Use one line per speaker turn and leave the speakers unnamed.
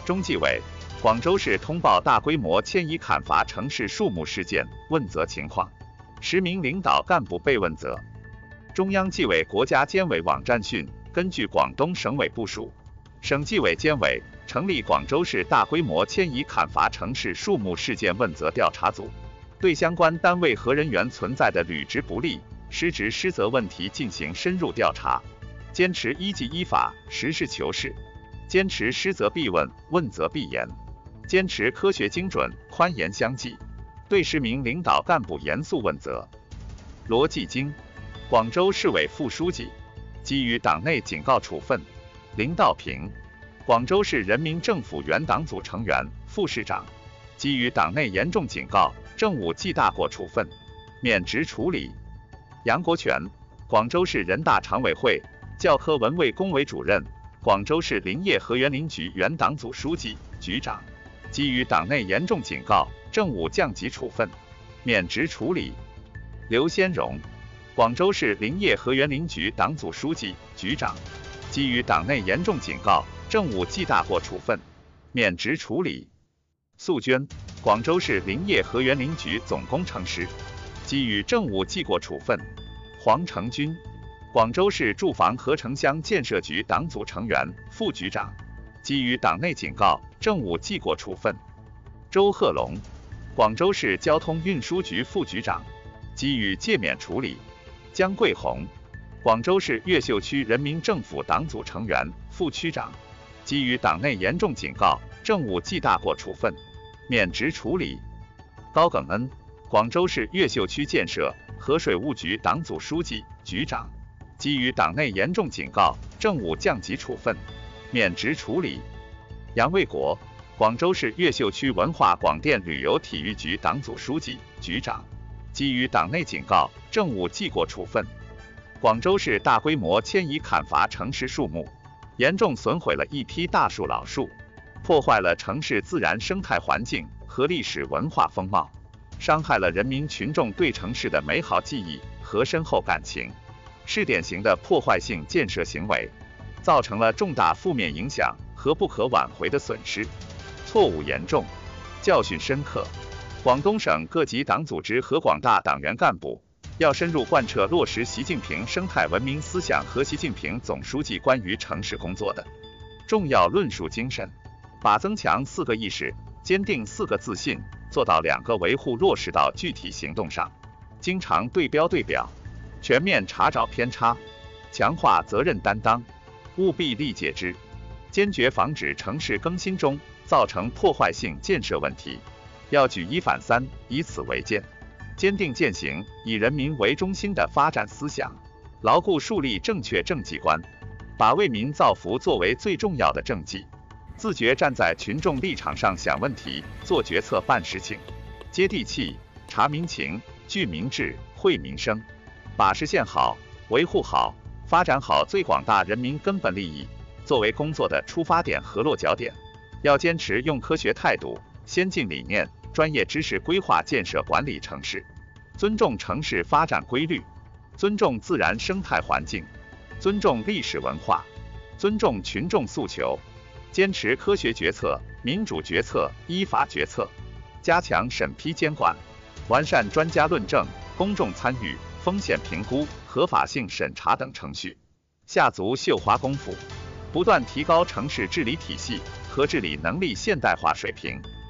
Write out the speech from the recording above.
中纪委，广州市通报大规模迁移砍伐城市树木事件问责情况，10名领导干部被问责。中央纪委国家监委网站讯，根据广东省委部署，省纪委监委成立广州市大规模迁移砍伐城市树木事件问责调查组，对相关单位和人员存在的履职不力、失职失责问题进行深入调查，坚持依纪依法、实事求是，坚持失责必问、问责必严，坚持科学精准、宽严相济，对10名领导干部严肃问责。罗继京，广州市委副书记，给予党内警告处分。林道平，广州市人民政府原党组成员、副市长，给予党内严重警告，政务记大过处分，免职处理。杨国权，广州市人大常委会教科文卫工委主任，广州市林业和园林局原党组书记、局长，给予党内严重警告，政务降级处分，免职处理。刘先荣，广州市林业和园林局党组书记、局长，给予党内严重警告，政务记大过处分，免职处理。素娟，广州市林业和园林局总工程师，给予政务记过处分。黄成军，广州市住房和城乡建设局党组成员、副局长，给予党内警告，政务记过处分。周鹤龙，广州市交通运输局副局长，给予诫勉处理。江桂红，广州市越秀区人民政府党组成员、副区长，给予党内严重警告，政务记大过处分，免职处理。高耿恩，广州市越秀区建设和水务局党组书记、局长，给予党内严重警告，政务降级处分，免职处理。杨卫国，广州市越秀区文化广电旅游体育局党组书记、局长，给予党内警告，政务记过处分。广州市大规模迁移砍伐城市树木，严重损毁了一批大树老树，破坏了城市自然生态环境和历史文化风貌，伤害了人民群众对城市的美好记忆和深厚感情，是典型的破坏性建设行为，造成了重大负面影响和不可挽回的损失，错误严重，教训深刻。广东省各级党组织和广大党员干部要深入贯彻落实习近平生态文明思想和习近平总书记关于城市工作的重要论述精神，把增强4个意识、坚定4个自信做到2个维护落实到具体行动上，经常对标对表，全面查找偏差，强化责任担当，务必力解之，坚决防止城市更新中造成破坏性建设问题，要举一反三，以此为鉴，坚定践行以人民为中心的发展思想，牢固树立正确政绩观，把为民造福作为最重要的政绩，自觉站在群众立场上想问题、做决策、办事情，接地气、察民情、聚民智、惠民生，把实现好、维护好、发展好最广大人民根本利益作为工作的出发点和落脚点。要坚持用科学态度、先进理念、专业知识规划建设管理城市，尊重城市发展规律，尊重自然生态环境，尊重历史文化，尊重群众诉求，坚持科学决策、民主决策、依法决策，加强审批监管，完善专家论证、公众参与、风险评估、合法性审查等程序，下足绣花功夫，不断提高城市治理体系和治理能力现代化水平。